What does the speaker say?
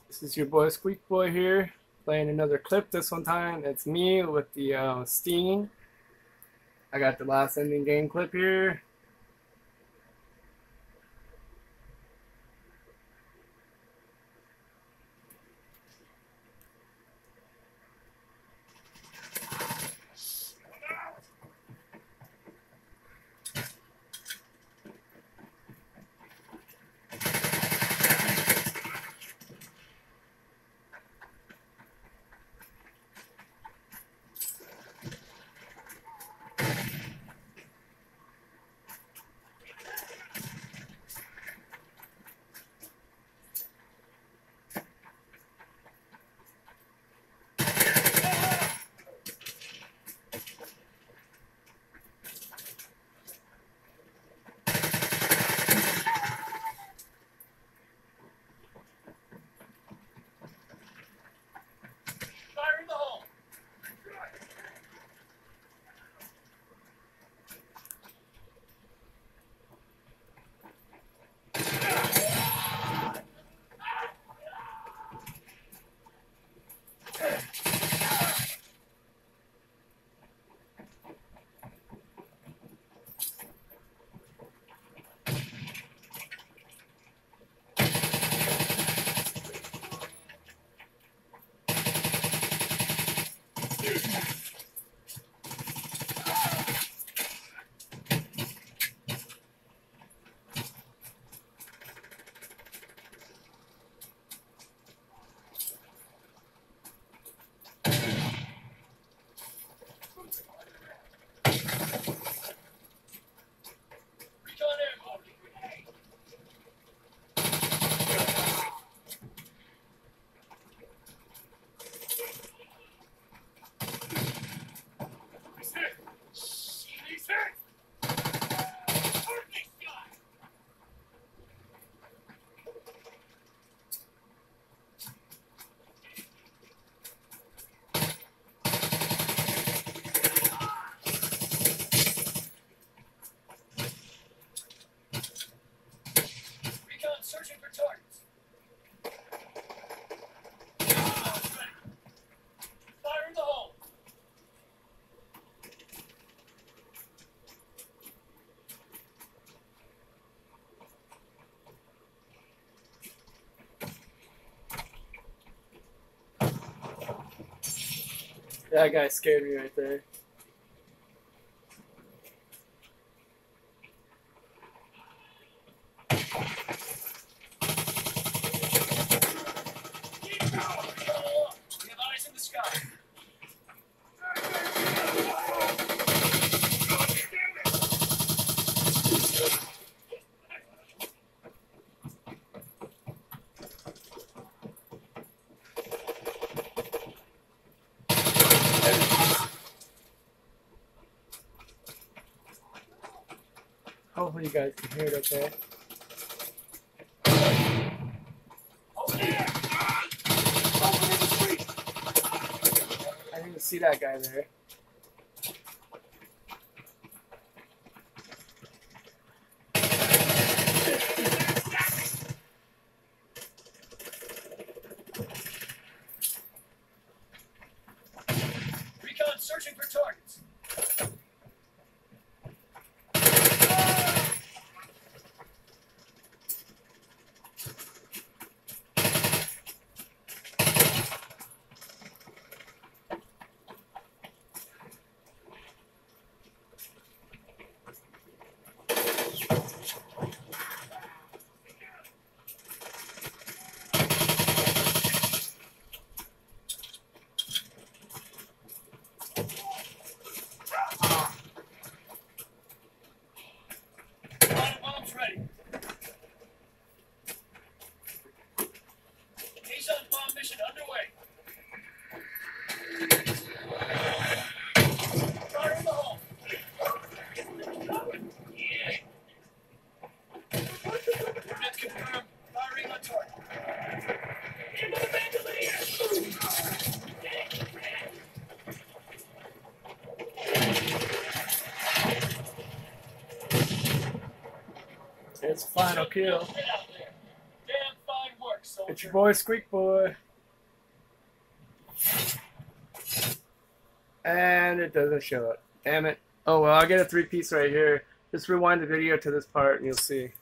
This is your boy Squeak Boy here, playing another clip. This one time, it's me with the Sting. I got the last ending game clip here. Searching for targets. Fire in the hole. That guy scared me right there. We have eyes in the sky. Hopefully you guys can hear it okay. I didn't even see that guy there. Recon searching for targets. Bombs ready. Kazon bomb mission underway. Fire in the hole. Units confirmed. Firing on target. Into the bandolier. It's final kill. Get out there. Damn fine work, soldier. It's your boy Squeak Boy. And it doesn't show it. Damn it. Oh well, I'll get a 3-piece right here. Just rewind the video to this part and you'll see.